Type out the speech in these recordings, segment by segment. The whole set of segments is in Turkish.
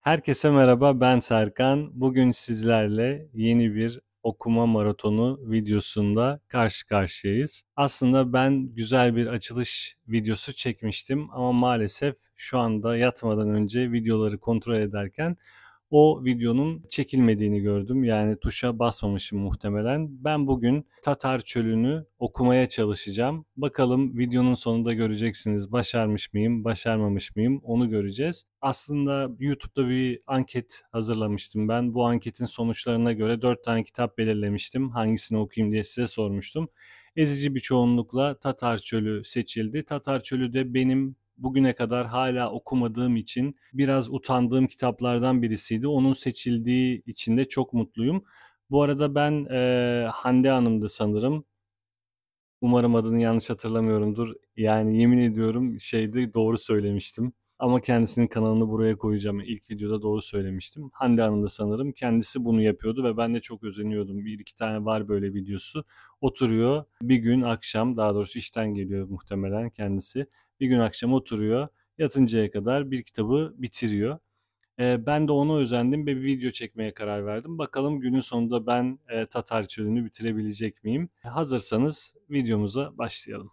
Herkese merhaba, ben Serkan. Bugün sizlerle yeni bir okuma maratonu videosunda karşı karşıyayız. Aslında ben güzel bir açılış videosu çekmiştim ama maalesef şu anda yatmadan önce videoları kontrol ederken o videonun çekilmediğini gördüm. Yani tuşa basmamışım muhtemelen. Ben bugün Tatar Çölü'nü okumaya çalışacağım. Bakalım videonun sonunda göreceksiniz. Başarmış mıyım, başarmamış mıyım onu göreceğiz. Aslında YouTube'da bir anket hazırlamıştım ben. Bu anketin sonuçlarına göre 4 tane kitap belirlemiştim. Hangisini okuyayım diye size sormuştum. Ezici bir çoğunlukla Tatar Çölü seçildi. Tatar Çölü de benim bugüne kadar hala okumadığım için biraz utandığım kitaplardan birisiydi. Onun seçildiği için de çok mutluyum. Bu arada ben Hande Hanım'dı sanırım. Umarım adını yanlış hatırlamıyorumdur. Yani yemin ediyorum doğru söylemiştim. Ama kendisinin kanalını buraya koyacağım. İlk videoda doğru söylemiştim. Hande Hanım da sanırım kendisi bunu yapıyordu ve ben de çok özeniyordum. Bir iki tane var böyle videosu. Oturuyor bir gün akşam, daha doğrusu işten geliyor muhtemelen kendisi. Bir gün akşam oturuyor, yatıncaya kadar bir kitabı bitiriyor. Ben de ona özendim ve bir video çekmeye karar verdim. Bakalım günün sonunda ben Tatar Çölü'nü bitirebilecek miyim? Hazırsanız videomuza başlayalım.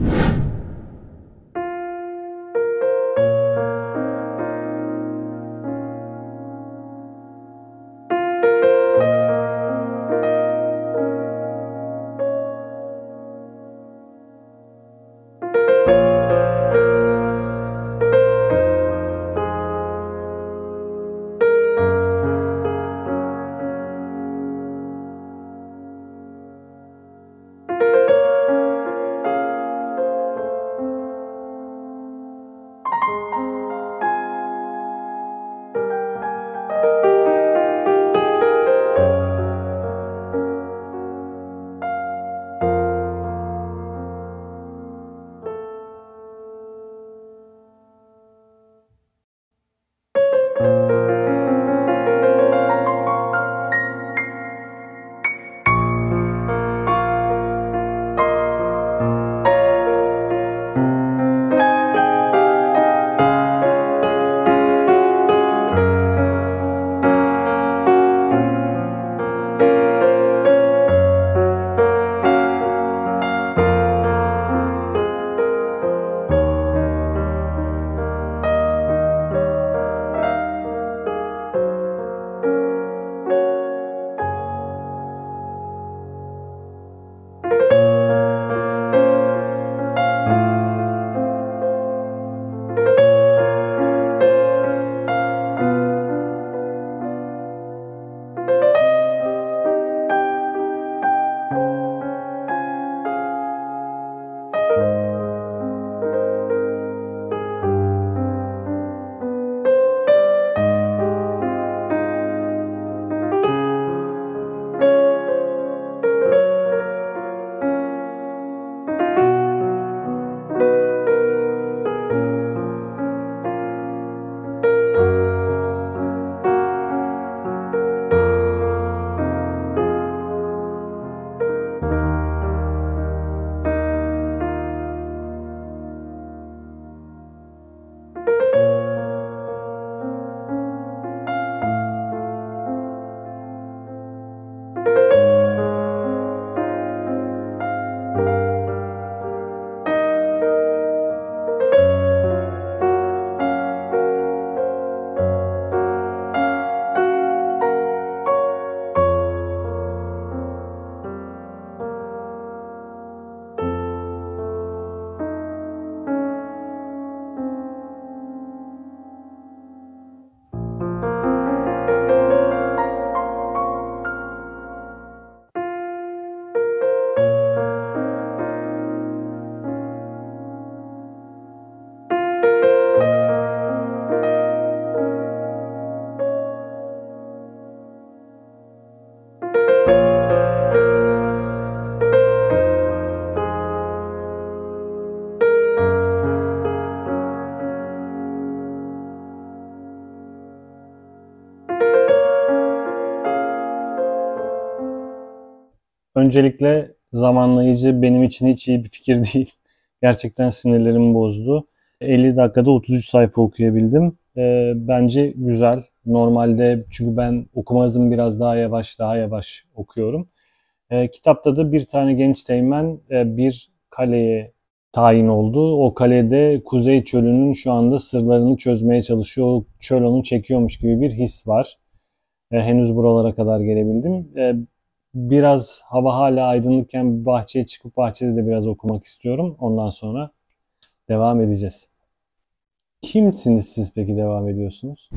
Öncelikle zamanlayıcı benim için hiç iyi bir fikir değil. Gerçekten sinirlerimi bozdu. 50 dakikada 33 sayfa okuyabildim. Bence güzel. Normalde çünkü ben okuma hızım biraz daha yavaş, daha yavaş okuyorum. Kitapta da bir tane genç teğmen bir kaleye tayin oldu. O kalede Kuzey Çölü'nün şu anda sırlarını çözmeye çalışıyor. O çöl onu çekiyormuş gibi bir his var. Henüz buralara kadar gelebildim. Biraz hava hala aydınlıkken bahçeye çıkıp bahçede de biraz okumak istiyorum. Ondan sonra devam edeceğiz. Kimsiniz siz peki devam ediyorsunuz?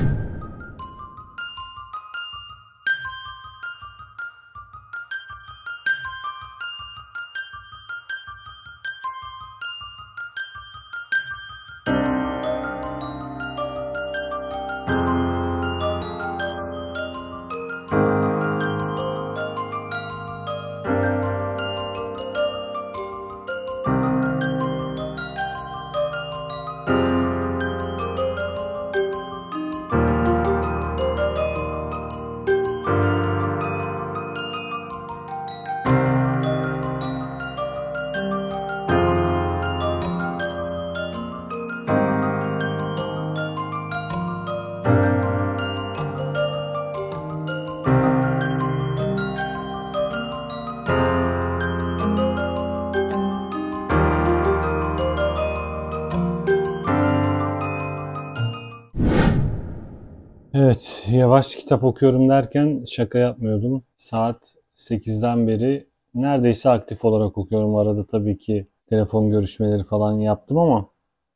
Evet, yavaş kitap okuyorum derken şaka yapmıyordum. Saat 8'den beri neredeyse aktif olarak okuyorum. Arada tabii ki telefon görüşmeleri falan yaptım ama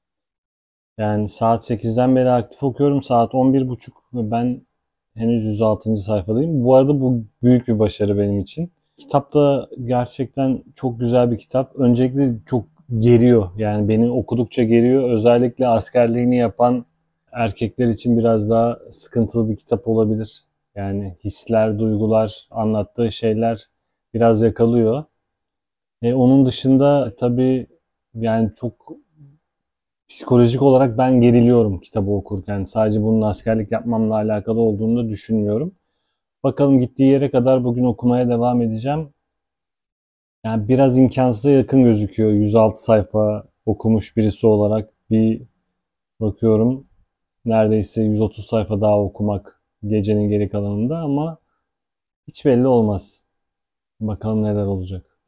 yani saat 8'den beri aktif okuyorum. Saat 11.30 ve ben henüz 106. sayfadayım. Bu arada bu büyük bir başarı benim için. Kitap da gerçekten çok güzel bir kitap. Öncelikle çok geriyor. Yani beni okudukça geriyor. Özellikle askerliğini yapan erkekler için biraz daha sıkıntılı bir kitap olabilir. Yani hisler, duygular, anlattığı şeyler biraz yakalıyor. Onun dışında tabii yani çok psikolojik olarak ben geriliyorum kitabı okurken. Sadece bunun askerlik yapmamla alakalı olduğunu da düşünmüyorum. Bakalım gittiği yere kadar bugün okumaya devam edeceğim. Yani biraz imkansıza yakın gözüküyor. 106 sayfa okumuş birisi olarak bir bakıyorum. Neredeyse 130 sayfa daha okumak gecenin geri kalanında ama hiç belli olmaz. Bakalım neler olacak.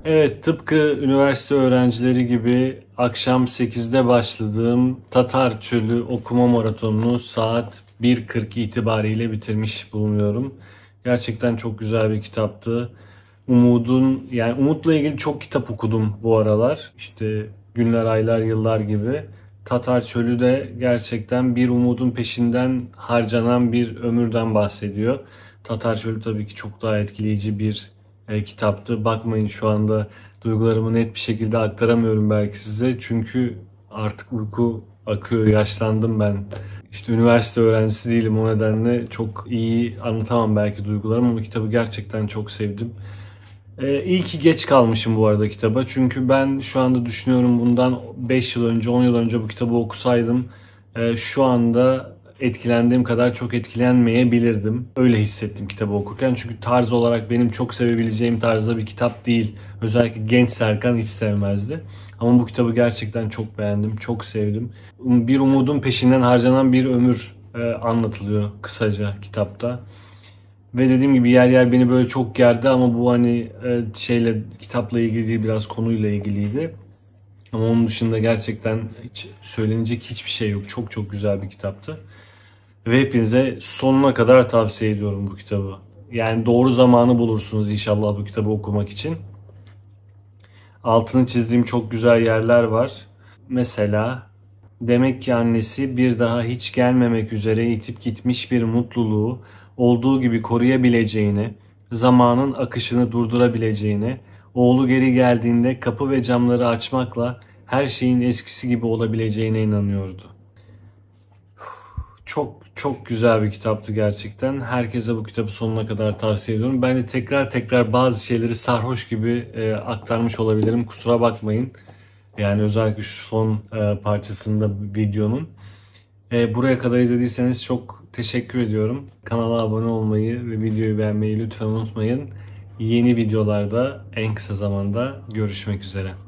Evet, tıpkı üniversite öğrencileri gibi akşam 8'de başladığım Tatar Çölü okuma maratonunu saat 1:40 itibariyle bitirmiş bulunuyorum. Gerçekten çok güzel bir kitaptı. Umutla ilgili çok kitap okudum bu aralar. İşte Günler, Aylar, Yıllar gibi. Tatar Çölü de gerçekten bir umudun peşinden harcanan bir ömürden bahsediyor. Tatar Çölü tabii ki çok daha etkileyici bir kitaptı. Bakmayın, şu anda duygularımı net bir şekilde aktaramıyorum belki size. Çünkü artık uyku akıyor, yaşlandım ben. İşte üniversite öğrencisi değilim, o nedenle çok iyi anlatamam belki duygularımı ama kitabı gerçekten çok sevdim. İyi ki geç kalmışım bu arada kitaba. Çünkü ben şu anda düşünüyorum, bundan 5 yıl önce, 10 yıl önce bu kitabı okusaydım şu anda etkilendiğim kadar çok etkilenmeyebilirdim. Öyle hissettim kitabı okurken. Çünkü tarz olarak benim çok sevebileceğim tarzda bir kitap değil. Özellikle genç Serkan hiç sevmezdi. Ama bu kitabı gerçekten çok beğendim, çok sevdim. Bir umudun peşinden harcanan bir ömür anlatılıyor kısaca kitapta. Ve dediğim gibi yer yer beni böyle çok gerdi ama bu hani kitapla ilgili değil, biraz konuyla ilgiliydi. Ama onun dışında gerçekten hiç söylenecek hiçbir şey yok. Çok çok güzel bir kitaptı. Ve hepinize sonuna kadar tavsiye ediyorum bu kitabı. Yani doğru zamanı bulursunuz inşallah bu kitabı okumak için. Altını çizdiğim çok güzel yerler var. Mesela demek ki annesi bir daha hiç gelmemek üzere itip gitmiş bir mutluluğu olduğu gibi koruyabileceğini, zamanın akışını durdurabileceğini, oğlu geri geldiğinde kapı ve camları açmakla her şeyin eskisi gibi olabileceğine inanıyordu. Çok çok güzel bir kitaptı gerçekten. Herkese bu kitabı sonuna kadar tavsiye ediyorum. Bence tekrar tekrar bazı şeyleri sarhoş gibi aktarmış olabilirim. Kusura bakmayın. Yani özellikle şu son parçasında videonun. Buraya kadar izlediyseniz çok teşekkür ediyorum. Kanala abone olmayı ve videoyu beğenmeyi lütfen unutmayın. Yeni videolarda en kısa zamanda görüşmek üzere.